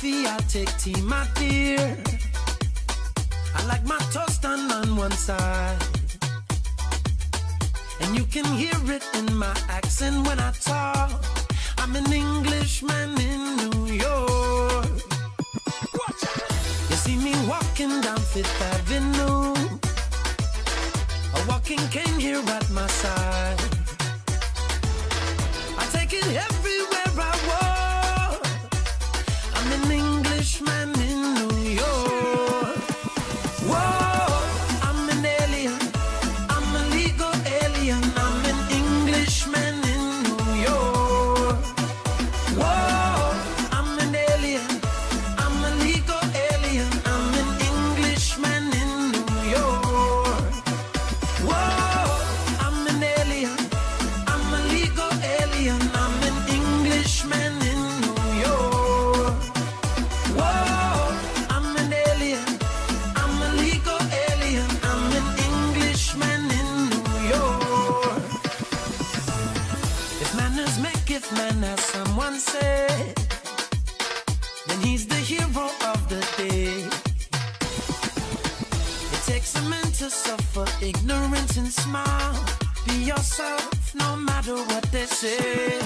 coffee, I'll take tea, my dear. I like my toast done on one side, and you can hear it in my accent when I talk. I'm an Englishman in New York. You see me walking down Fifth Avenue, a walking cane here at my side. I take it everywhere I walk. I'm an Englishman in New York. Whoa, I'm an alien, I'm a legal alien. I'm an Englishman in New York. Whoa, I'm an alien, I'm a legal alien. I'm an Englishman in New York. Whoa, I'm an alien, I'm a legal alien. I'm an Englishman in New York. Whoa, I'm an alien, I'm a legal alien. I'm an Englishman in New York. If manners maketh man, as someone said, then he's the hero of the day. It takes a man to suffer ignorance and smile. Be yourself no matter what they say.